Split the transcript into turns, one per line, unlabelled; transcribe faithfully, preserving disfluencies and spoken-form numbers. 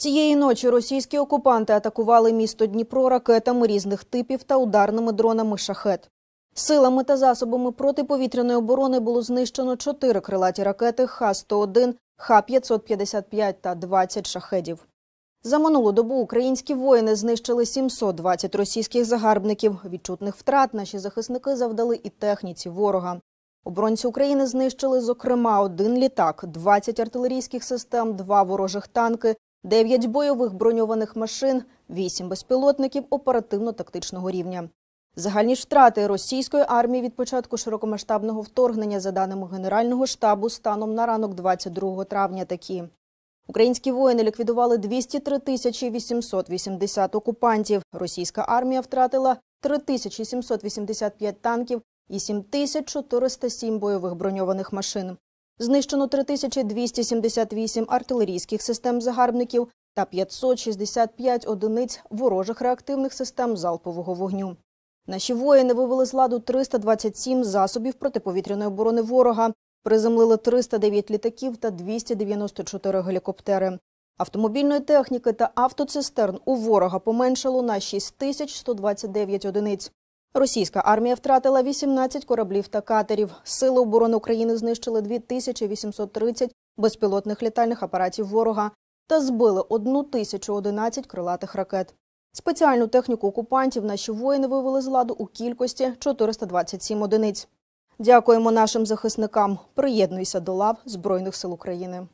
Цієї ночі російські окупанти атакували місто Дніпро ракетами різних типів та ударними дронами «Шахед». Силами та засобами протиповітряної оборони було знищено чотири крилаті ракети Х сто один, Х п'ятсот п'ятдесят п'ять та двадцять «Шахедів». За минулу добу українські воїни знищили сімсот двадцять російських загарбників. Відчутних втрат наші захисники завдали і техніці ворога. Оборонці України знищили, зокрема, один літак, двадцять артилерійських систем, два ворожих танки, дев'ять бойових броньованих машин, вісім безпілотників оперативно-тактичного рівня. Загальні ж втрати російської армії від початку широкомасштабного вторгнення, за даними Генерального штабу, станом на ранок двадцять другого травня такі. Українські воїни ліквідували двісті три тисячі вісімсот вісімдесят окупантів. Російська армія втратила три тисячі сімсот вісімдесят п'ять танків і сім тисяч чотириста сім бойових броньованих машин. Знищено три тисячі двісті сімдесят вісім артилерійських систем загарбників та п'ятсот шістдесят п'ять одиниць ворожих реактивних систем залпового вогню. Наші воїни вивели з ладу триста двадцять сім засобів протиповітряної оборони ворога, приземлили триста дев'ять літаків та двісті дев'яносто чотири гелікоптери. Автомобільної техніки та автоцистерн у ворога поменшало на шість тисяч сто двадцять дев'ять одиниць. Російська армія втратила вісімнадцять кораблів та катерів. Сили оборони України знищили дві тисячі вісімсот тридцять безпілотних літальних апаратів ворога та збили тисячу одинадцять крилатих ракет. Спеціальну техніку окупантів наші воїни вивели з ладу у кількості чотириста двадцять сім одиниць. Дякуємо нашим захисникам. Приєднуйся до лав Збройних сил України.